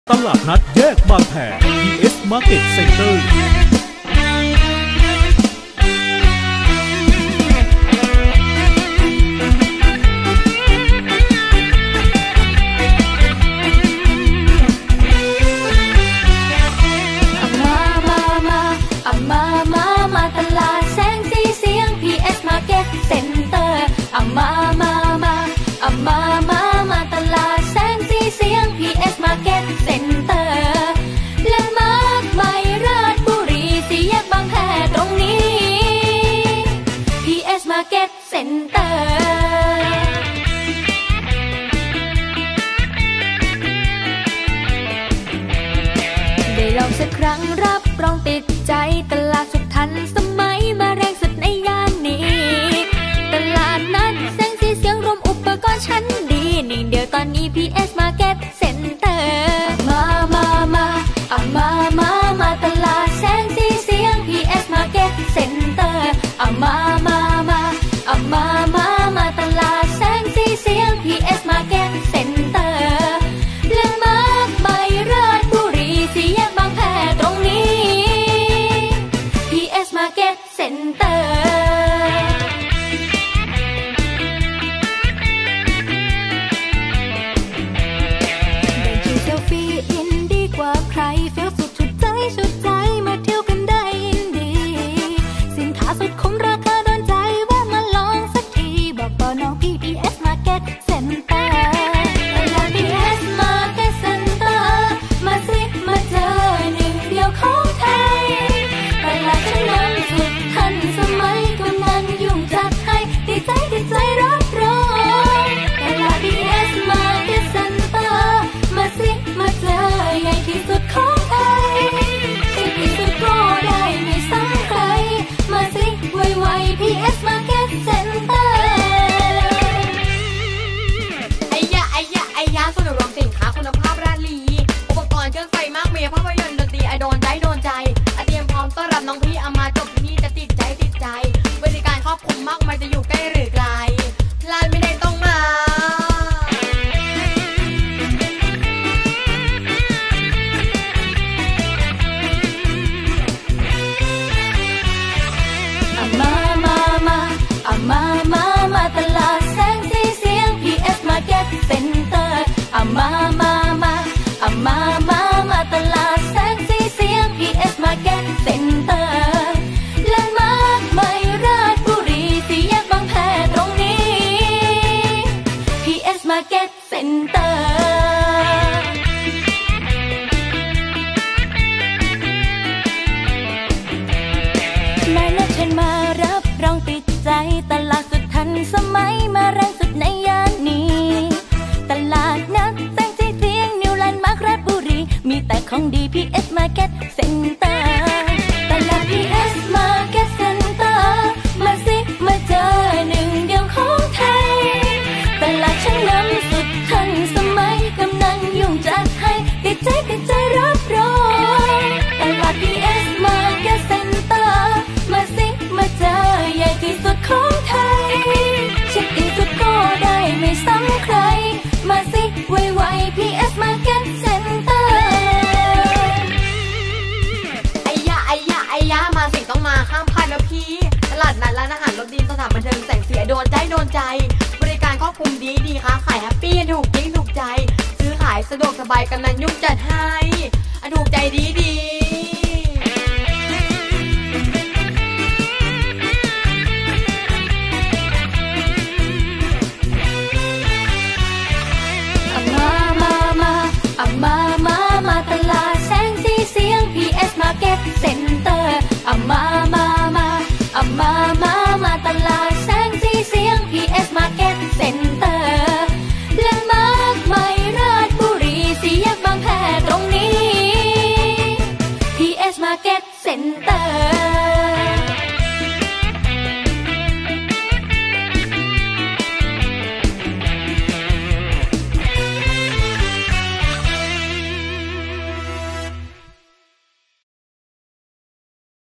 ตลาดนัดแยกบางแพ PS Market Center Market Center ได้ลองสักครั้งรับรองติดใจตลาดสุดทันสมัยมาแรงสุดในย่านนี้ตลาดนัดแสงสีเสียงรวมอุปกรณ์ชั้นดีหนึ่งเดียวตอนนี้ PS Market Center มาตลาดแสงสีเสียง PS Market Center มาตลาดแสงสีเสียง PS Market Center และมากใบราชบุรีสี่แยกบางแพตรงนี้ PS Market Center ได้คิวเซลฟี่อินดีกว่าใครเฟลสุดชุดใจมาเที่ยวกันได้อินดีสินค้าสุดคุ้มราคาน้อง PS Market Center ตลาด PS Market Center มาสิมาเจอหนึ่งเดียวของไทยตลาดชั้นนำสุดทันสมัยกำลังยุ่งจัดให้ดีใจรับรองตลาด PS Market Center มาสิมาเจอใหญ่ที่สุดของไทยที่สุดก็ได้ไม่ซ้ำใครมาสิไวๆ PS Market Centerสนุกรวมสินค้าคุณภาพราลีอุปกรณ์เครื่องไฟมากมีภาพยนตร์ดนตรีโดนใจเตรียมพร้อมต้อนรับน้องพี่เอามาจบที่นี่จะติดใจบริการครอบคลุมมากมันจะอยู่ใกล้หรือไกลพลาดไม่ได้ต้องมาตลาดแสงสีเสียง PS Market Center มาตลาดแสงสีเสียง PS Market Center และมากใบราชบุรีสี่แยกบางแพตรงนี้ PS Market Center นายนัดฉันมารับรองติดใจตลาดสุดทันสมัยมาแรงสุดในย่านนี้ตลาดนัดแสงสีเสียงนิวแลนด์มาร์คราชบุรีมีแต่ของดี PS Market Center ตลาด PS Market Center มาสิมาเจอหนึ่งเดียวของไทยตลาดชั้นนำสุดทันสมัยกำลังยุ่งจัดให้ติดใจรับรองตลาด PS Market Center มาสิมาเจอใหญ่ที่สุดของไทยเช็คอินสุดก็ได้ไม่ซ้ำใครมาสิไวๆ PS Market Center ไอ้ยะมาสิต้องมาห้ามพลาดนะพี่ตลาดนัดร้านอาหารรสดีสถานบันเทิงแสงสีโดนใจบริการครอบคลุมดีค่ะขายแฮปปี้ถูกจริงถูกใจซื้อขายสะดวกสบายกำนันยุ่งจัดให้ถูกใจดีมาตลาดแสงสีเสียง PS Market Center มา